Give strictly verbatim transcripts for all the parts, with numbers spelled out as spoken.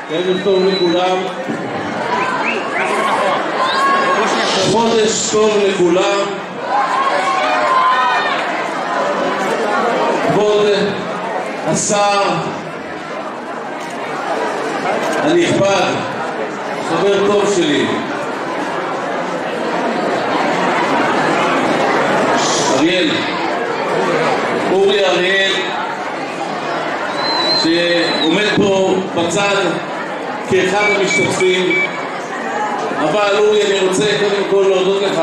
ערב טוב לכולם. חודש טוב לכולם. כבוד השר הנכבד, חבר טוב שלי, אריאל, אורי אריאל, שעומד פה בצד כאחד המשתתפים. אבל אורי, אני רוצה קודם כל להודות לך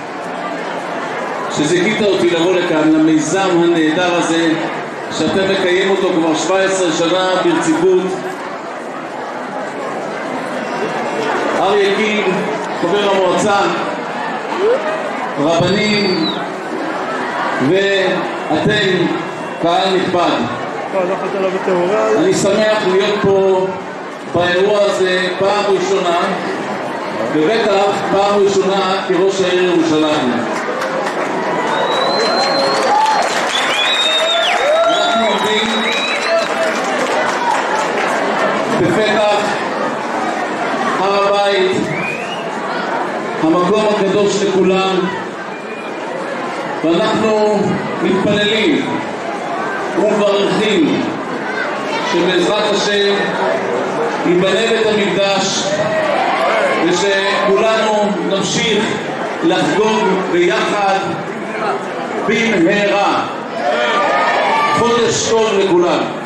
שזיכית אותי לבוא לכאן למיזם הנהדר הזה שאתה מקיים אותו כבר שבע עשרה שנה ברציפות. אריה קינג, חבר המועצה, רבנים ואתם קהל נכבד, אני שמח להיות פה באירוע הזה פעם ראשונה, ובטח פעם ראשונה כראש העיר ירושלים. אנחנו עומדים בפתח הר הבית, המקום הקדוש לכולם, ואנחנו מתפללים ומברכים שבעזרת השם ייבנה בית המקדש ושכולנו נמשיך לחגוג ביחד במהרה. חודש טוב לכולם.